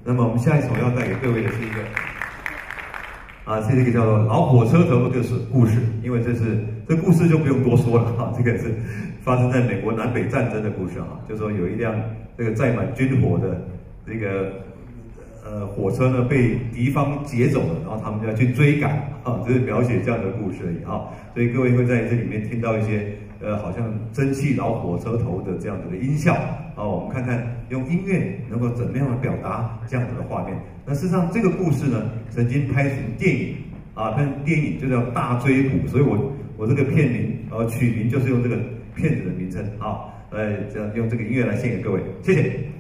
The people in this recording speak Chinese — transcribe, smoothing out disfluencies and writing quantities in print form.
那么我们下一首要带给各位的是一个是一个叫做老火车头的故事，因为这故事就不用多说了哈，这个是发生在美国南北战争的故事哈，就说有一辆这个载满军火的这个火车呢被敌方劫走了，然后他们就要去追赶啊，这是描写这样的故事而已哈，所以各位会在这里面听到一些好像蒸汽老火车头的这样子的音效啊，我们看看用音乐能够怎么样的表达这样子的画面。那事实上这个故事呢，曾经拍成电影啊，拍成电影就叫《大追捕》，所以我这个片名取名就是用这个片子的名称啊，这样用这个音乐来献给各位，谢谢。